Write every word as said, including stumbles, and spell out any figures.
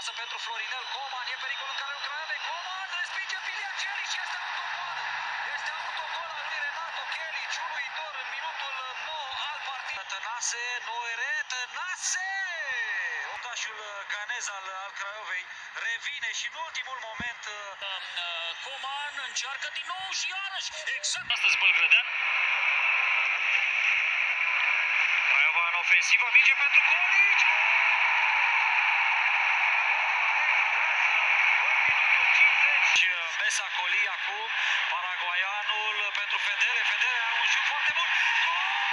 lasă pentru Florinel Coman, e pericol în care Craiovei. Coman respinge Filia Celic și este autogol. Este autogol al lui Renato Celic, uluitor în minutul nouă al partidului. Tănase, Noere, Tănase! Otașul ganez al, al Craiovei revine și în ultimul moment Coman încearcă din nou și iarăși exact. Astăzi Bălgrădean. Craiova în ofensivă, minge pentru Colici. Mesa Coli acum, paraguaianul pentru Fedele, Fedele are un șut foarte bun. Gol!